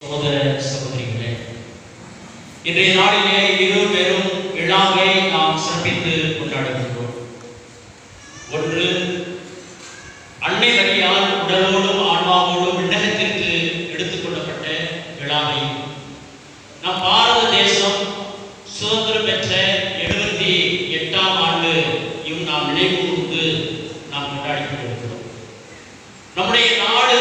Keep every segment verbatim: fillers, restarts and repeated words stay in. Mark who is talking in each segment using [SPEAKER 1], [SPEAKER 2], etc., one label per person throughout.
[SPEAKER 1] சகோதர சகோதரிகளே, இன்றைய நாளிலே இரு பெரும் விழாவை நாம் சிறப்பித்து கொண்டாடுகின்றோம். ஒன்று, அன்னை மரியாள் உடலோடும் ஆன்மாவோடும் விண்ணகத்திற்கு எடுத்துக் கொள்ளப்பட்ட விழாவை நம் பாரத தேசம் சுதந்திரம் பெற்ற எழுபத்தி எட்டாம் ஆண்டையும் நாம் நினைவு கூர்ந்து நாம் கொண்டாடி கொண்டிருக்கிறோம். நம்முடைய நாடு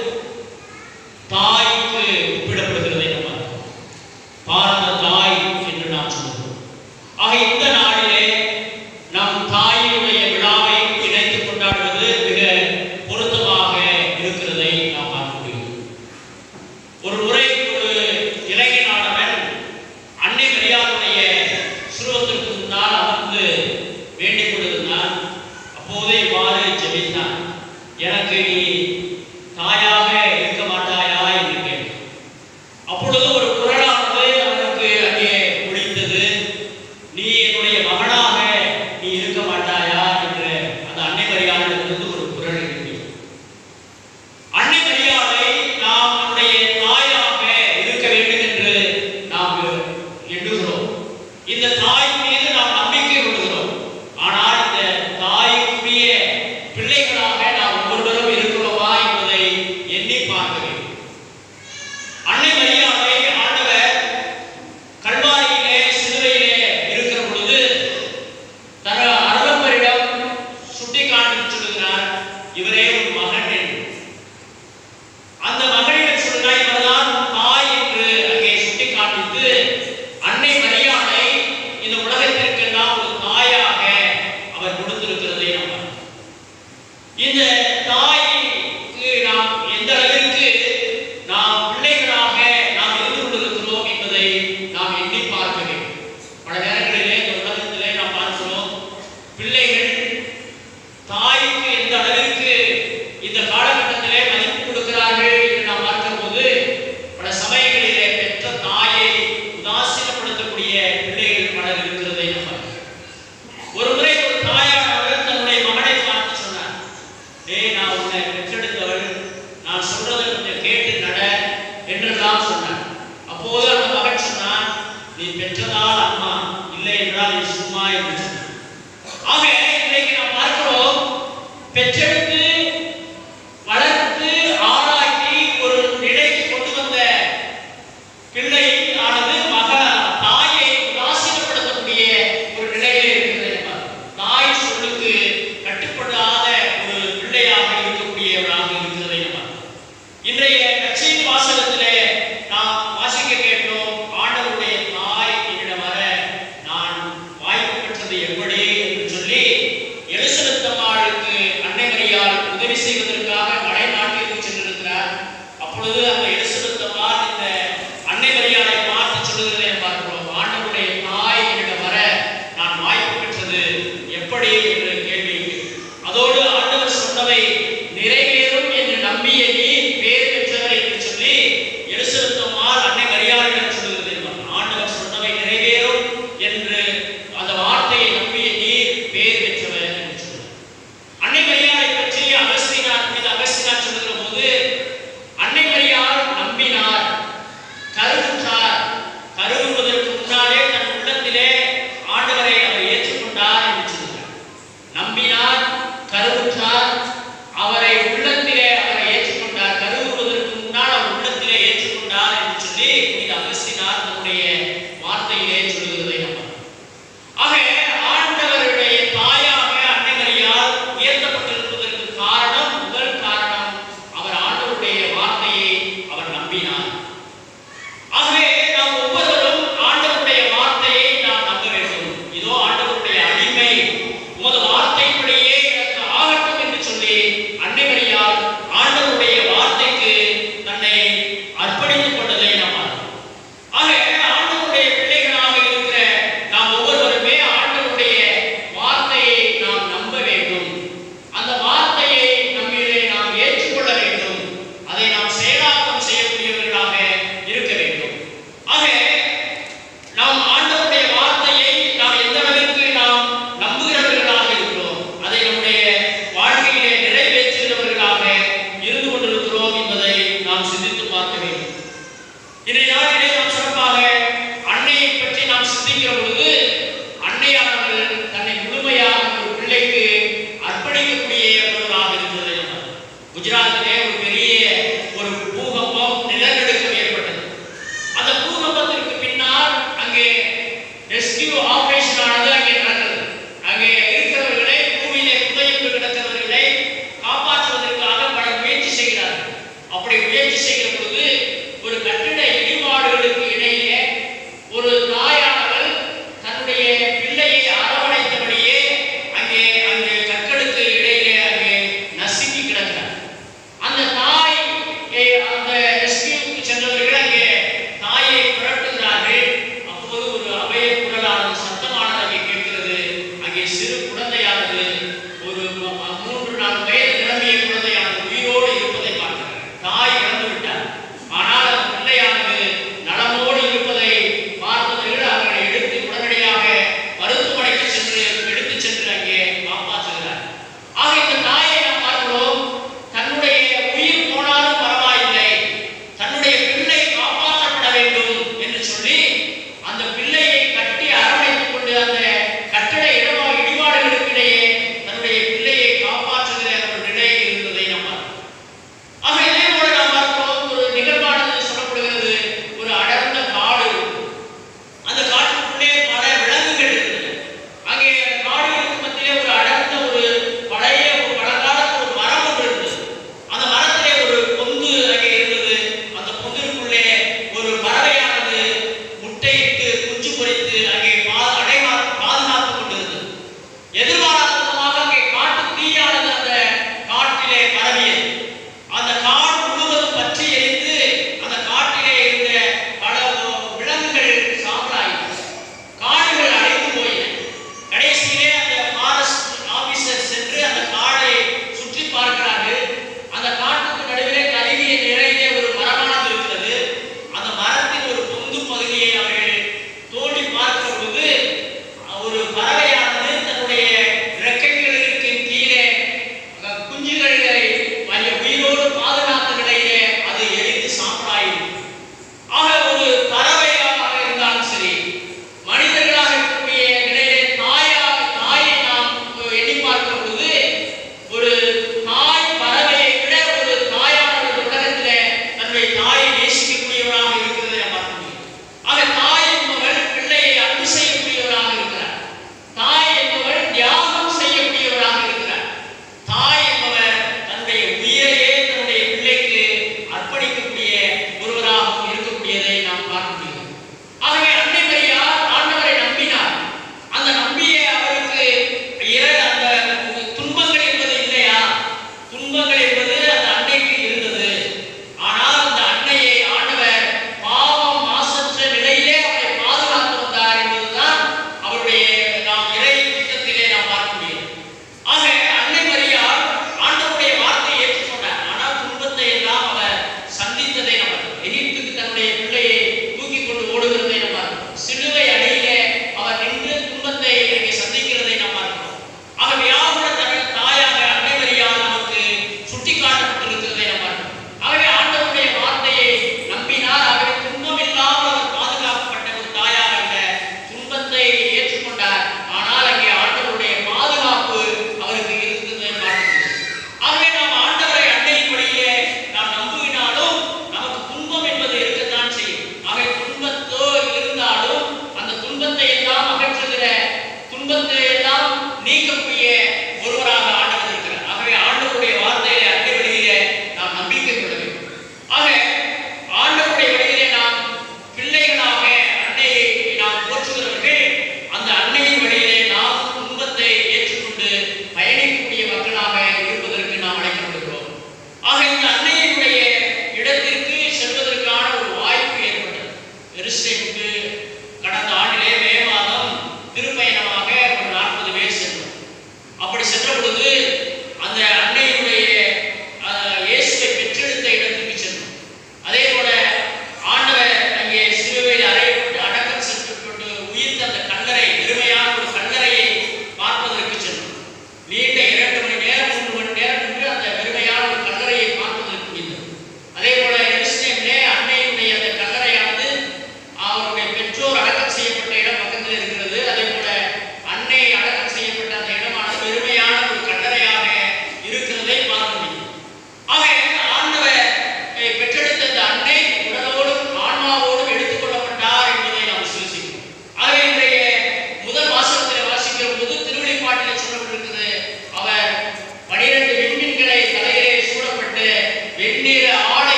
[SPEAKER 1] தாய்க்கு ஒப்பிடப்படுகிறதை நம்ம பாரத தாய் என்று நாம் சொல்கிறோம். ஆக இந்த நாளிலே நம் தாயினுடைய விழாவை இணைத்து கொண்டாடுவது மிக பொருத்தமாக இருக்கிறதை நாம் பார்க்க முடியும். ஒரு முறை ஒரு இளைஞனானவன் அன்னை மரியாளுடைய சுருவத்திற்கு முன்னால் அமர்ந்து வேண்டிக் கொண்டிருந்தான். அப்போதே இவ்வாறு ஜெபித்தான், எனக்கு நீ தாயாக இருக்க மாட்டாயா என்று கேட்டான். அப்பொழுது ஒரு குரலானது அவனுக்கு அங்கே ஒலித்தது, நீ என்னுடைய மகனாக நீ இருக்க மாட்டாயா என்று அந்த அன்னை மரியாளிடமிருந்து ஒரு குரல் இருக்கிறது. அன்னை மரியாளை நாம் நம்முடைய தாயாக இருக்க வேண்டும் என்று நாம் எண்ணுகிறோம். இந்த தாய் மீது நாம் நம்பிக்கை கொள்கிறோம். ஆனால் இந்த தாய்க்குரிய பிள்ளைகளாக நாம் ஒவ்வொருவரும் இருக்கிறோமா என்பதை எண்ணி பார்க்க வேண்டும். அன்னை மரியாளை ஆண்டவர் கல்வாரியிலே சிலுவையிலே இருக்கிற பொழுது தன் அருளப்பரிடம் சுட்டி காண்பித்து சொல்கிறார், இவரே ஒரு மகன் என்று. அந்த மகனிடம் சொல்கிறார், இவர்தான் தாய் என்று அங்கே சுட்டி காண்பித்து அன்னை மரியாளை இந்த உலகத்திற்கெல்லாம் ஒரு தாயாக அவர் கொடுத்திருக்கிறதை நம்ம இந்த தாய்க்கு நாம் எந்த அளவிற்கு நாம் பிள்ளைகளாக நாம் இருந்து கொண்டிருக்கிறோம் என்பதை நாம் எண்ணி பார்க்க வேண்டும். பல நேரங்களிலே இந்த உலகத்திலே நாம் பார்க்கிறோம், பிள்ளைகள் தாய்க்கு எந்த அளவிற்கு இந்த காலகட்டத்திலே மதிப்பு கொடுக்கிறார்கள் என்று நாம் பார்க்கும் போது பல சமயங்களிலே பெற்ற தாயை உதாசீனப்படுத்தக்கூடிய பிள்ளைகள் பலர் இருக்கிறதை நம்ம ஒரு முறை ஒரு தாயானவர் தன்னுடைய மகனை பார்த்து சொன்னார், ஏய், நான் உன்னை பெற்றெடுத்தவள், நான் சொல்றதை கொஞ்சம் கேட்டு நட என்றெல்லாம் சொன்னார். அப்போது அந்த மகன் சொன்னான், நீ பெற்றதால் அம்மா, இல்லை என்றால் நீ சும்மா என்று சொன்னார். ஆக இன்றைக்கு நாம் பார்க்கிறோம், பெற்றெடுத்து வளர்த்து ஆராய்ச்சி ஒரு நிலைக்கு கொண்டு வந்த பிள்ளை ஆனது மக தாயை உதாசீனப்படுத்தக்கூடிய ஒரு நிலையிலே இருக்கிறது. தாய் சொல்லுக்கு கட்டுப்படாத ஒரு பிள்ளையாக இருக்கக்கூடியவராக இருக்கிறதை நம்ம இன்றைய நற்செய்தி வாசகத்திலே நாம் வாசிக்க கேட்டோம். ஆண்டவருடைய தாய் என்னிடம் வர நான் வாய்ப்பு பெற்றது எப்படி என்று சொல்லி எலிசபெத் அம்மாளுக்கு அன்னை மரியாள் உதவி செய்வதற்காக மலை நாட்டிற்கு சென்றிருக்கிறார். அப்பொழுது அந்த எலிசபெத் அம்மாள் இந்த அன்னை மரியாளை பார்த்து சொல்லுகிறதை பார்க்கிறோம், ஆண்டவருடைய தாய் என்னிடம் வர நான் வாய்ப்பு பெற்றது எப்படி என்று கேள்வி. அதோடு ஆண்டவர் சொன்னவை நிறைவேறும் என்று நம்பிய நீ பேர் பெற்றவர் என்று சொல்லி எலிசபெத் அம்மாள் அன்னை மரியாளிடம் சொல்லுகிறது. ஆண்டவர் சொன்னவை நிறைவேறும் என்று அந்த வார்த்தையை நம்பிய நீ பேர் பெற்றவர் என்று சொல்லுகிறார். அன்னை மரியாளை பற்றி அகஸ்தீனார் மீது அகஸ்தீனார் சொல்லுகிற போது, அன்னை மரியாள் நம்பினார், கருவுற்றார், கருவுவதற்கு முன்னாலே தன் உள்ளத்திலே ஆண்டவரை அவர் ஏற்றுக்கொண்டார் என்று சொல்கிறார். நம்பினார், கருவுற்றார், அவரை உள்ளத்திலே அவரை ஏற்றுக்கொண்டார், கருவுவதற்கு முன்னால் அவர் உள்ளத்திலே ஏற்றுக்கொண்டார் என்று சொல்லி புனித அகஸ்தீனார் தன்னுடைய வார்த்தையிலே சொல்லுகிறதை நம்ம ஆக ஆண்டவருடைய தாயாக அன்னை மரியாள் உயர்த்தப்பட்டிருப்பதற்கு காரணம், முதல் காரணம், அவர் ஆண்டவருடைய வார்த்தையை அவர் நம்பினார். ஆகவே நாம் ஒவ்வொருவரும் ஆண்டவருடைய வார்த்தையை நாம் நம்ப வேண்டும். இதோ ஆண்டவருடைய அடிமை, உமது வார்த்தைப்படியே எனக்கு ஆகட்டும் என்று சொல்லி அன்னை மரியாள் ஆண்டவருடைய வார்த்தைக்கு தன்னை அர்ப்பணித்துக் கொண்டதை நாம் பார்க்கிறோம். ஆக ஆண்டவருடைய பிள்ளைகளாக இருக்கிற நாம் ஒவ்வொருவருமே ஆண்டவர் இன்றைய நாளிலே நாம் சிறப்பாக அன்னையை பற்றி நாம் சிந்திக்கிற பொழுது அன்னையானவள் தன்னை முழுமையாக ஒரு பிள்ளைக்கு அர்ப்பணிக்கக்கூடிய ஒருவராக இருக்கிறது. குஜராத்திலே ஒரு பெரிய ஒரு பூகம்பம், நிலநடுக்கம் ஏற்பட்டது. அந்த பூகம்பத்திற்கு பின்னால் அங்கே ரெஸ்கியூ ஆபரேஷன் ஆனது அங்கே நடந்தது. அங்கே இருக்கிறவர்களை, பூமியிலே புதையுண்டு கிடக்கிறவர்களை காப்பாற்றுவதற்காக பல முயற்சி செய்கிறார்கள். அப்படி முயற்சி செய்கிற பொழுது ஒரு கட்டிட இடிபாடுகளுக்கு இடையே ஒரு தாயானவள் தன்னுடைய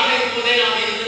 [SPEAKER 1] பிள்ளைகளாக இப்போதே நாம் இருந்து